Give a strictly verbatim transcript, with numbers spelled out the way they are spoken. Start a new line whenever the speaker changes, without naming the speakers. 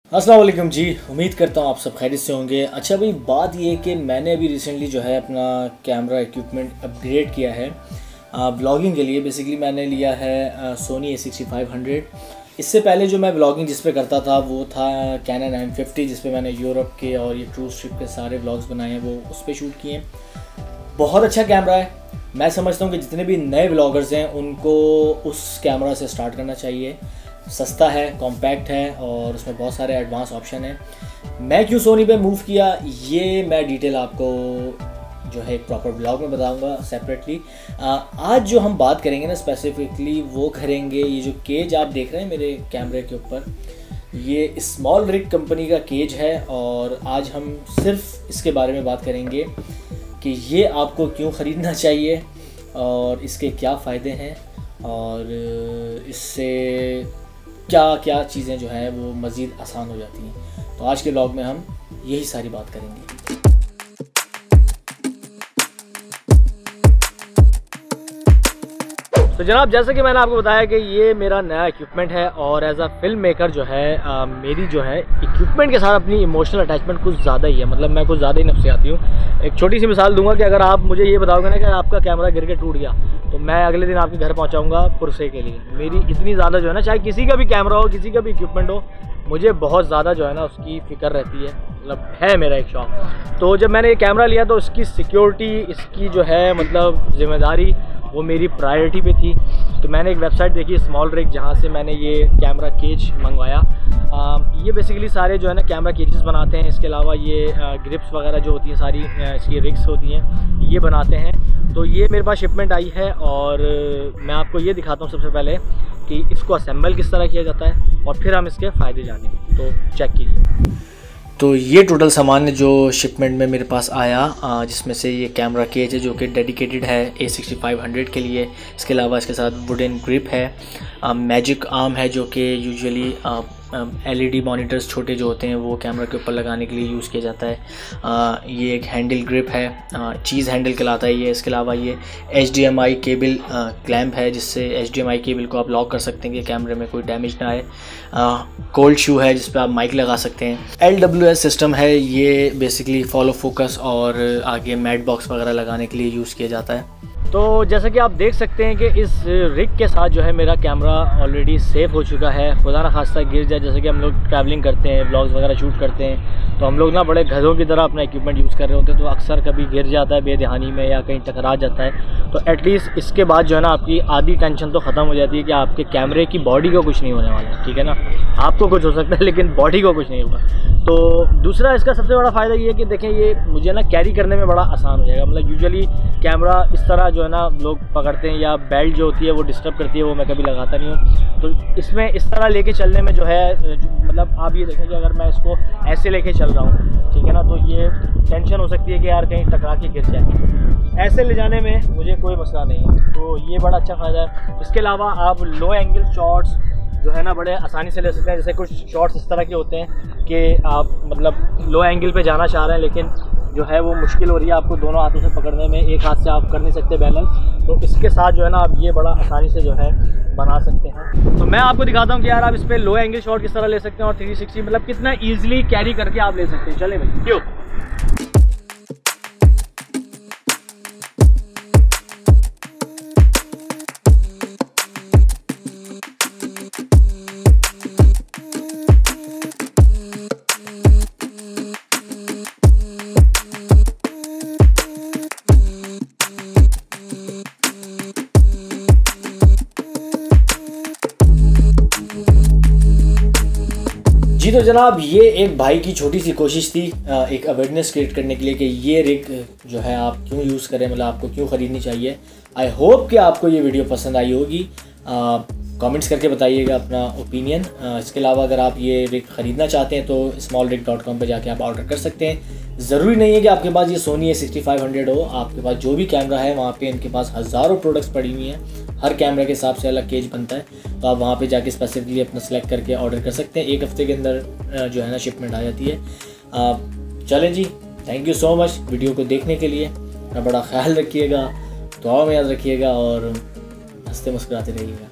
अस्सलाम वालेकुम जी, उम्मीद करता हूँ आप सब खैरियत से होंगे। अच्छा भाई, बात ये है कि मैंने अभी रिसेंटली जो है अपना कैमरा इक्विपमेंट अपग्रेड किया है ब्लॉगिंग के लिए। बेसिकली मैंने लिया है Sony A sixty five hundred. इससे पहले जो मैं ब्लॉगिंग जिस पे करता था वो था कैनन एम फिफ्टी, जिस पे मैंने यूरोप के और ये क्रूज ट्रिप के सारे व्लॉग्स बनाए हैं, वो उस पर शूट किए हैं। बहुत अच्छा कैमरा है। मैं समझता हूँ कि जितने भी नए ब्लॉगर्स हैं उनको उस कैमरा से स्टार्ट करना चाहिए। सस्ता है, कॉम्पैक्ट है और उसमें बहुत सारे एडवांस ऑप्शन हैं। मैं क्यों सोनी पे मूव किया ये मैं डिटेल आपको जो है एक प्रॉपर ब्लॉग में बताऊंगा सेपरेटली। आज जो हम बात करेंगे ना स्पेसिफिकली वो करेंगे ये जो केज आप देख रहे हैं मेरे कैमरे के ऊपर, ये स्मॉल रिग कंपनी का केज है। और आज हम सिर्फ इसके बारे में बात करेंगे कि ये आपको क्यों ख़रीदना चाहिए और इसके क्या फ़ायदे हैं और इससे क्या क्या चीज़ें जो हैं वो मज़ीद आसान हो जाती हैं। तो आज के व्लॉग में हम यही सारी बात करेंगे। तो जनाब, जैसे कि मैंने आपको बताया कि ये मेरा नया इक्विपमेंट है और एज अ फिल्म मेकर जो है आ, मेरी जो है इक्विपमेंट के साथ अपनी इमोशनल अटैचमेंट कुछ ज़्यादा ही है। मतलब मैं कुछ ज़्यादा ही नफसियाती हूँ। एक छोटी सी मिसाल दूंगा कि अगर आप मुझे ये बताओगे ना कि आपका कैमरा गिर के टूट गया तो मैं अगले दिन आपके घर पहुँचाऊँगा पुरसे के लिए। मेरी इतनी ज़्यादा जो है ना, चाहे किसी का भी कैमरा हो, किसी का भी इक्विपमेंट हो, मुझे बहुत ज़्यादा जो है ना उसकी फ़िक्र रहती है। मतलब है मेरा एक शौक। तो जब मैंने ये कैमरा लिया तो इसकी सिक्योरिटी, इसकी जो है मतलब ज़िम्मेदारी, वो मेरी प्रायोरिटी पे थी। तो मैंने एक वेबसाइट देखी स्मॉल रिग, जहाँ से मैंने ये कैमरा केज मंगवाया। आ, ये बेसिकली सारे जो है ना कैमरा केजेस बनाते हैं। इसके अलावा ये ग्रिप्स वगैरह जो होती हैं सारी आ, इसकी रिग्स होती हैं, ये बनाते हैं। तो ये मेरे पास शिपमेंट आई है और मैं आपको ये दिखाता हूँ सबसे पहले कि इसको असेंबल किस तरह किया जाता है और फिर हम इसके फ़ायदे जानेंगे। तो चेक कीजिए। तो ये टोटल सामान है जो शिपमेंट में मेरे पास आया, जिसमें से ये कैमरा केज है जो कि डेडिकेटेड है ए सिक्सटी फाइव हंड्रेड के लिए। इसके अलावा इसके साथ वुडन ग्रिप है, मैजिक आर्म है जो कि यूजुअली एलईडी मॉनिटर्स छोटे जो होते हैं वो कैमरा के ऊपर लगाने के लिए यूज़ किया जाता है। आ, ये एक हैंडल ग्रिप है, चीज़ हैंडल कहलाता है ये। इसके अलावा ये H D M I cable clamp है, जिससे H D M I cable को आप लॉक कर सकते हैं कि कैमरे में कोई डैमेज ना आए। कोल्ड शू है जिस पर आप माइक लगा सकते हैं। एल डब्ल्यू एस सिस्टम है, ये बेसिकली फॉलो फोकस और आगे मैट बॉक्स वगैरह लगाने के लिए यूज़ किया जाता है। तो जैसा कि आप देख सकते हैं कि इस रिग के साथ जो है मेरा कैमरा ऑलरेडी सेफ़ हो चुका है। खुदा ना खास्ता गिर जाए, जैसे कि हम लोग ट्रैवलिंग करते हैं, व्लॉग्स वगैरह शूट करते हैं, तो हम लोग ना बड़े गधों की तरह अपना इक्विपमेंट यूज़ कर रहे होते हैं, तो अक्सर कभी गिर जाता है बेध्यानी में या कहीं टकरा जाता है। तो एटलीस्ट इसके बाद जो है ना आपकी आधी टेंशन तो ख़त्म हो जाती है कि आपके कैमरे की बॉडी को कुछ नहीं होने वाला है। ठीक है ना, आपको कुछ हो सकता है लेकिन बॉडी को कुछ नहीं होगा। तो दूसरा इसका सबसे बड़ा फ़ायदा ये है कि देखें, ये मुझे ना कैरी करने में बड़ा आसान हो जाएगा। मतलब यूजुअली कैमरा इस तरह जो है ना लोग पकड़ते हैं या बेल्ट जो होती है वो डिस्टर्ब करती है, वो मैं कभी लगाता नहीं हूँ। तो इसमें इस तरह लेके चलने में जो है मतलब आप ये देखें कि अगर मैं इसको ऐसे लेके चल रहा हूँ, ठीक है ना, तो ये टेंशन हो सकती है कि यार कहीं टकरा के गिर जाए। ऐसे ले जाने में मुझे कोई मसला नहीं है, तो ये बड़ा अच्छा फ़ायदा है। इसके अलावा आप लो एंगल शॉट्स जो है ना बड़े आसानी से ले सकते हैं। जैसे कुछ शॉट्स इस तरह के होते हैं कि आप मतलब लो एंगल पे जाना चाह रहे हैं लेकिन जो है वो मुश्किल हो रही है आपको दोनों हाथों से पकड़ने में, एक हाथ से आप कर नहीं सकते बैलेंस। तो इसके साथ जो है ना आप ये बड़ा आसानी से जो है बना सकते हैं। तो मैं आपको दिखाता हूँ कि यार आप इस पर लो एंगल शॉट किस तरह ले सकते हैं और थ्री सिक्सटी मतलब कितना ईजिली कैरी करके आप ले सकते हैं। चले भाई, क्यों। जी तो जनाब, ये एक भाई की छोटी सी कोशिश थी एक अवेयरनेस क्रिएट करने के लिए कि ये रिग जो है आप क्यों यूज़ करें, मतलब आपको क्यों ख़रीदनी चाहिए। आई होप कि आपको ये वीडियो पसंद आई होगी। कमेंट्स करके बताइएगा अपना ओपिनियन। इसके अलावा अगर आप ये रिग ख़रीदना चाहते हैं तो स्मॉल रिग डॉट कॉम पर जाके आप ऑर्डर कर सकते हैं। ज़रूरी नहीं है कि आपके पास ये Sony A sixty five hundred हो, आपके पास जो भी कैमरा है वहाँ पे इनके पास हज़ारों प्रोडक्ट्स पड़ी हुई हैं। हर कैमरे के हिसाब से अलग केज बनता है, तो आप वहाँ पे जाके स्पेसिफिकली अपना सेलेक्ट करके ऑर्डर कर सकते हैं। एक हफ्ते के अंदर जो है ना शिपमेंट आ जाती है। चलें जी, thank you so much video को देखने के लिए। अपना बड़ा ख्याल रखिएगा, दुआ में याद रखिएगा और हंसते मुस्कुराते रहिएगा।